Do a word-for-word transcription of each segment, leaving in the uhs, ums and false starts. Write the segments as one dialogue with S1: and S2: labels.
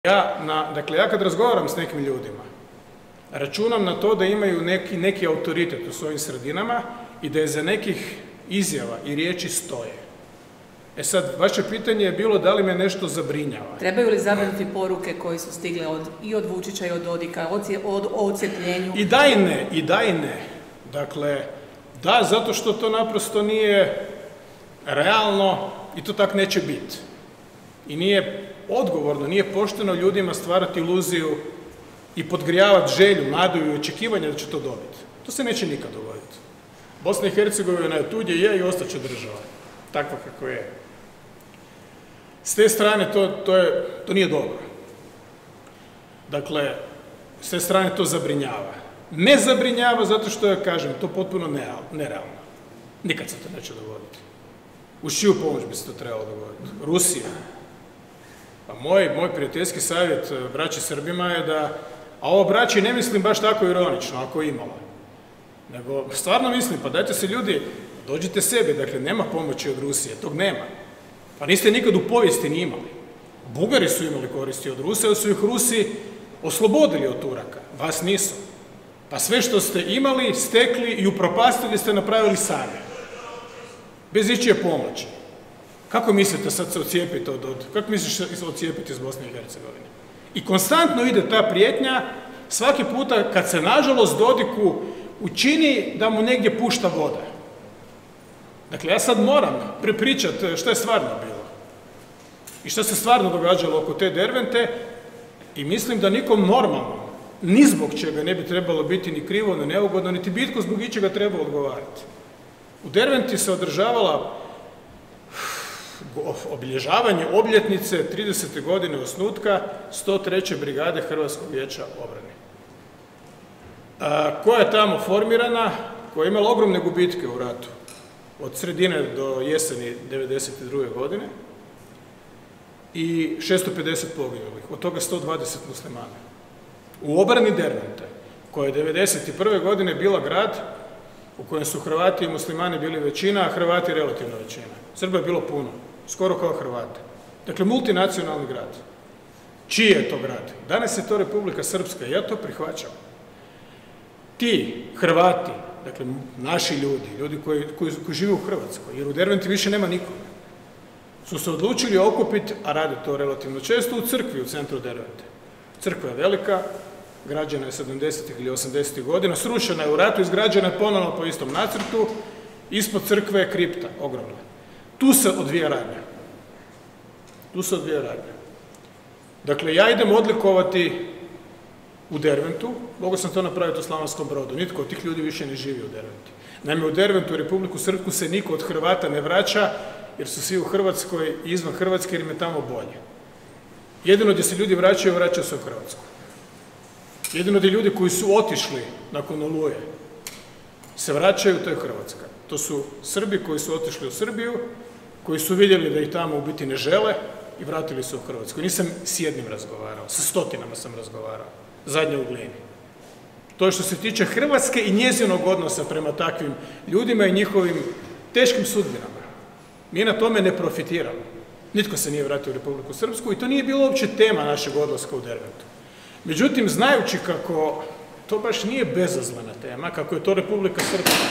S1: Ja, na, dakle, ja kad razgovaram s nekim ljudima, računam na to da imaju neki, neki autoritet u svojim sredinama i da je za nekih izjava i riječi stoje. E sad, vaše pitanje je bilo da li me nešto zabrinjava.
S2: Trebaju li zabrinuti poruke koje su stigle od, i od Vučića i od Dodika, od, od odcepljenju?
S1: I da i ne, i da i ne. Dakle, da, zato što to naprosto nije realno i to tak neće biti. I nije odgovorno, nije pošteno ljudima stvarati iluziju i podgrijavati želju, nadu i očekivanje da će to dobiti. To se neće nikad dogoditi. Bosna i Hercegovina je tu gdje je i ostaće država. Takva kako je. S te strane to, to, je, to nije dobro. Dakle, s te strane to zabrinjava. Ne zabrinjava zato što je, kažem, to potpuno nerealno. Nikad se to neće dogoditi. Uz čiju pomoć bi se to trebalo dogoditi? Rusija. Pa moj, moj prijateljski savjet braći Srbima je da, a ovo braći ne mislim baš tako ironično, ako imalo. Nego, stvarno mislim, pa dajte se ljudi, dođite sebi, dakle, nema pomoći od Rusije, tog nema. Pa niste nikad u povijesti ni imali. Bugari su imali koristi od Rusije, jer su ih Rusi oslobodili od Turaka, vas nisu. Pa sve što ste imali, stekli i upropastili ste napravili sami. Bez ičije pomoći. Kako mislite sad se ocijepiti od, od, kako misliš se ocijepiti iz Bosne i Hercegovine? I konstantno ide ta prijetnja, svaki puta kad se nažalost Dodiku učini da mu negdje pušta voda. Dakle, ja sad moram prepričati što je stvarno bilo. I što se stvarno događalo oko te Dervente i mislim da nikom normalno, ni zbog čega ne bi trebalo biti ni krivo, ni neugodno, niti bitko zbog ičega treba odgovarati. U Derventi se održavala obilježavanje obljetnice tridesete godine osnutka sto treće brigade Hrvatskog vijeća obrane. A, koja je tamo formirana, koja je imala ogromne gubitke u ratu, od sredine do jeseni devedeset druge godine i šesto pedeset poginulih, od toga sto dvadeset muslimana. U obrani Dervente, koja je devedeset prve godine bila grad u kojem su Hrvati i muslimani bili većina, a Hrvati relativno većina. Srba je bilo puno, skoro kao Hrvate. Dakle, multinacionalni grad. Čiji je to grad? Danas je to Republika Srpska i ja to prihvaćam. Ti Hrvati, dakle, naši ljudi, ljudi koji, koji, koji žive u Hrvatskoj, jer u Derventi više nema nikoga, su se odlučili okupiti, a rade to relativno često, u crkvi u centru Dervente. Crkva je velika, građena je sedamdesetih ili osamdesetih godina, srušena je u ratu, izgrađena je ponovno po istom nacrtu, ispod crkve je kripta, ogromna. Tu se odvija radnja. Tu se odvija radnja. Dakle, ja idem odlikovati u Derventu, mogu sam to napraviti u Slavonskom Brodu, nitko od tih ljudi više ne živi u Derventi. Naime, u Derventu, u Republiku Srpsku, se niko od Hrvata ne vraća, jer su svi u Hrvatskoj i izvan Hrvatske, jer im je tamo bolje. Jedino gdje se ljudi vraćaju, vraćaju se u Hrvatsku. Jedino gdje ljudi koji su otišli nakon Oluje se vraćaju, to je Hrvatska. To su Srbi koji su otišli u Srbiju, koji su vidjeli da ih tamo u biti ne žele i vratili se u Hrvatsku. Nisam s jednim razgovarao, sa stotinama sam razgovarao, zadnje u Glini. To je što se tiče Hrvatske i njezinog odnosa prema takvim ljudima i njihovim teškim sudbinama. Mi na tome ne profitiramo. Nitko se nije vratio u Republiku Srpsku i to nije bilo uopće tema našeg odlaska u Derventu. Međutim, znajući kako to baš nije bezazlena tema, kako je to Republika Srpska,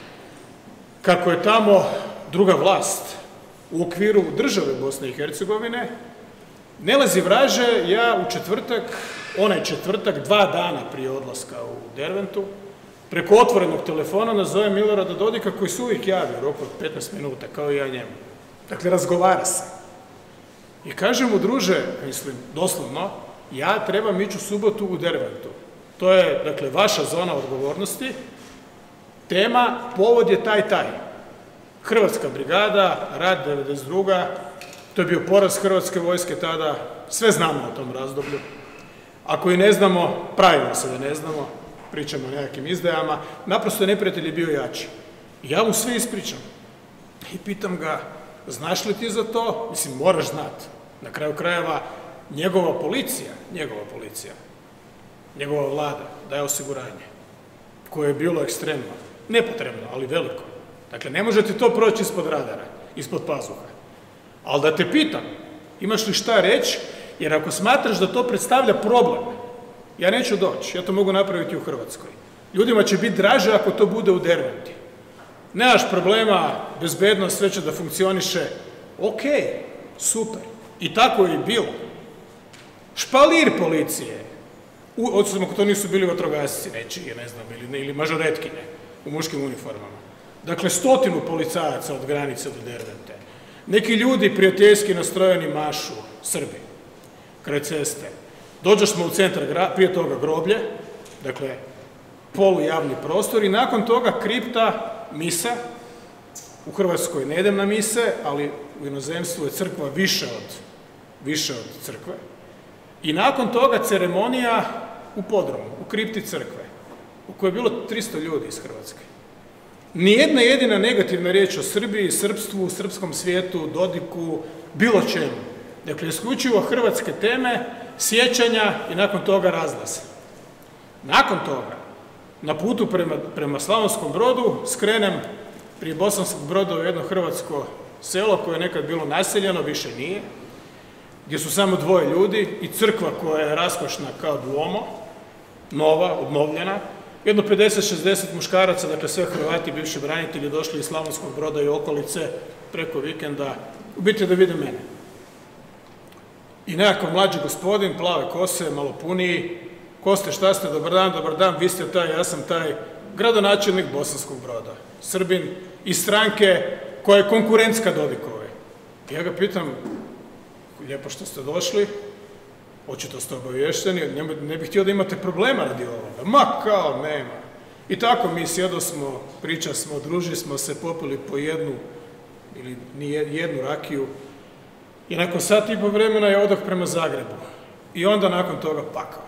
S1: kako je tamo druga vlast u okviru države Bosne i Hercegovine, ne lazi vraže, ja u četvrtak, onaj četvrtak, dva dana prije odlaska u Derventu, preko otvorenog telefona nazovem Milorada Dodika, koji se uvijek javi u roku od petnaest minuta, kao i ja njemu. Dakle, razgovara se. I kažem mu, druže, mislim, doslovno, ja trebam ići u subotu u Derventu. To je, dakle, vaša zona odgovornosti. Tema, povod je taj, taj. Hrvatska brigada, rat devedeset druga. To je bio poraz Hrvatske vojske tada. Sve znamo o tom razdoblju. Ako i ne znamo, pravimo se da ne znamo. Pričamo o nekakvim izdajama. Naprosto neprijatelj je bio jači. I ja mu sve ispričam. I pitam ga, znaš li ti za to? Mislim, moraš znati. Na kraju krajeva, njegova policija, njegova policija, njegova vlada daje osiguranje, koje je bilo ekstremno, nepotrebno, ali veliko. Dakle, ne možete to proći ispod radara, ispod pazuha. Ali da te pitam, imaš li šta reći, Jer ako smatraš da to predstavlja problem, ja neću doći, ja to mogu napraviti u Hrvatskoj. Ljudima će biti draže ako to bude u Derventi. Nemaš problema, bezbednost, sve će da funkcioniše. Ok, super. I tako je i bilo. Špalir policije, odsudno ako to nisu bili vatrogasci nečiji, ne znam, ili, ili mažoretkinje u muškim uniformama. Dakle, stotinu policajaca od granice do Dervente. Neki ljudi prijateljski nastrojeni mašu, Srbi, kraj ceste. Dođeš smo u centar grada, prije toga groblje, dakle, polujavni prostor i nakon toga kripta, misa. U Hrvatskoj ne idem na mise, ali u inozemstvu je crkva više od, više od crkve. I nakon toga ceremonija u podrumu, u kripti crkve, u kojoj je bilo tristo ljudi iz Hrvatske. Nijedna jedina negativna riječ o Srbiji, srpstvu, srpskom svijetu, Dodiku, bilo čemu. Dakle, isključivo hrvatske teme, sjećanja i nakon toga razglasa. Nakon toga, na putu prema, prema Slavonskom Brodu, skrenem prije Bosanskog Broda u jedno hrvatsko selo koje je nekad bilo naseljeno, više nije, gdje su samo dvoje ljudi i crkva koja je raskošna kao Duomo, nova, obnovljena, jedno pedeset šezdeset muškaraca, dakle sve Hrvati, bivši branitelji, došli iz Slavonskog Broda i okolice preko vikenda, u biti da vide mene. I nekakav mlađi gospodin, plave kose, malo puniji, ko ste, šta ste, dobar dan, dobar dan, vi ste taj, ja sam taj, gradonačelnik Bosanskog Broda, Srbin iz stranke koja je konkurentska Dodikove. I ja ga pitam, lijepo što ste došli, očito ste obavješteni, ne bih htio da imate problema radi ovoga. Ma kao, nema. I tako mi sjedo smo, priča smo, druži smo se, popili po jednu ili ni jednu rakiju i nakon sat i po vremena je odah prema Zagrebu. I onda nakon toga pakao.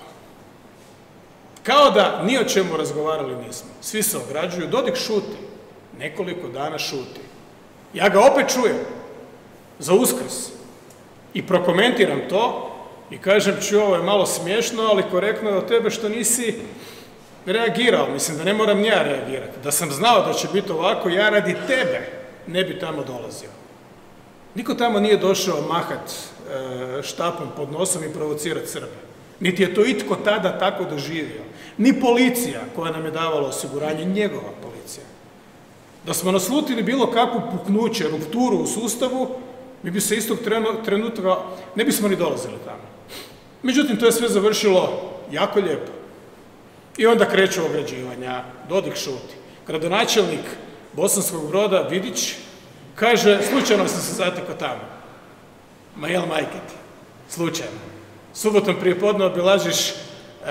S1: Kao da ni o čemu razgovarali nismo. Svi se ograđuju, Dodik šuti. Nekoliko dana šuti. Ja ga opet čujem za Uskrs i prokomentiram to i kažem, ču, ovo je malo smiješno, ali korektno je od tebe što nisi reagirao. Mislim da ne moram ni ja reagirati. Da sam znao da će biti ovako, ja radi tebe ne bi tamo dolazio. Niko tamo nije došao mahat e, štapom pod nosom i provocirati Srbe. Niti je to itko tada tako doživio. Ni policija koja nam je davala osiguranje, njegova policija. Da smo naslutili bilo kakvu puknuće, rupturu u sustavu, mi bi se istog trenutka, ne bismo ni dolazili tamo. Međutim, to je sve završilo jako lijepo. I onda kreću ograđivanja, Dodik šuti. Gradonačelnik Bosanskog Broda, Vidić, kaže, slučajno sam se zatekao tamo. Ma jel majke ti? Slučajno. Subotom prije podne obilažiš uh,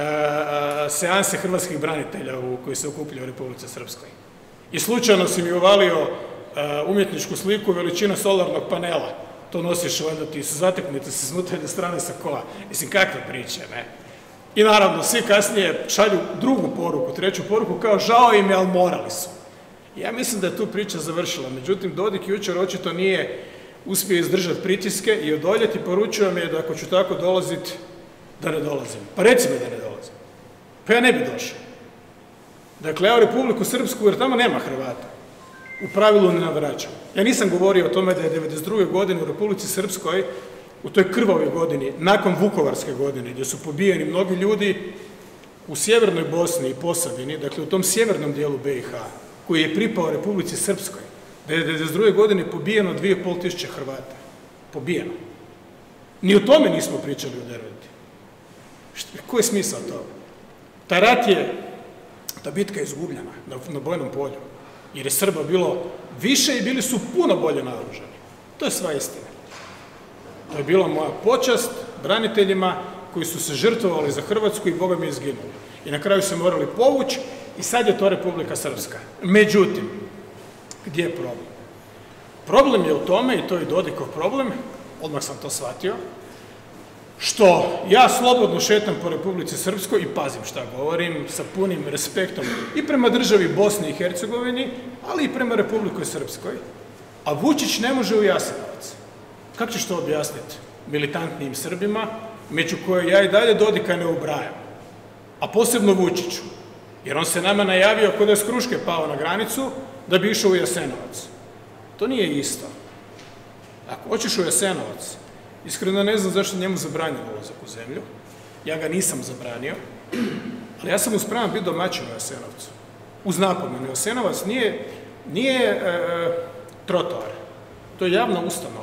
S1: seanse hrvatskih branitelja u, koji se okupljaju u Republici Srpskoj. I slučajno si mi uvalio uh, umjetničku sliku veličine solarnog panela. To nosiš, valjda ti se zateknite se s unutarnje strane sa kola. Mislim, kakve priče, ne? I naravno, svi kasnije šalju drugu poruku, treću poruku, kao žao im je, ali morali su. Ja mislim da je tu priča završila. Međutim, Dodik jučer očito nije uspio izdržati pritiske i odoljeti, poručio mi je da ako ću tako dolaziti, da ne dolazim. Pa reci mi da ne dolazim. Pa ja ne bi došao. Dakle, ja u Republiku Srpsku, jer tamo nema Hrvata, u pravilu ne navraćam. Ja nisam govorio o tome da je devedeset druge godine u Republici Srpskoj, u toj krvavoj godini, nakon Vukovarske godine, gdje su pobijeni mnogi ljudi u sjevernoj Bosni i Posavini, dakle u tom sjevernom dijelu be i ha, koji je pripao Republici Srpskoj, da je devedeset druge godine pobijeno dvije i pol tisuće Hrvata. Pobijeno. Ni o tome nismo pričali u Derventi. Koji je smisao toga? Ta rat je, ta bitka je izgubljena na, na bojnom polju, jer je Srba bilo više i bili su puno bolje naoružani. To je sva istina. To je bila moja počast braniteljima koji su se žrtvovali za Hrvatsku i Boga mi izginuli. I na kraju se morali povući i sad je to Republika Srpska. Međutim, gdje je problem? Problem je u tome, i to je Dodikov problem, odmah sam to shvatio, što ja slobodno šetam po Republici Srpskoj i pazim šta govorim, sa punim respektom i prema državi Bosni i Hercegovini, ali i prema Republikoj Srpskoj, a Vučić ne može u Jasenovac. Kako ćeš to objasniti militantnim Srbima, među koje ja i dalje Dodika ne ubrajam, a posebno Vučiću, jer on se nama najavio kod je s Kruške pao na granicu da bi išao u Jasenovac. To nije isto. Ako hoćeš u Jasenovac, Iskreno ne znam zašto njemu zabranio ulazak u zemlju. Ja ga nisam zabranio, ali ja sam uspravan biti domaćin u Jasenovcu. Uz napomenu, Jasenovac nije, nije e, trotoar. To je javna ustanova.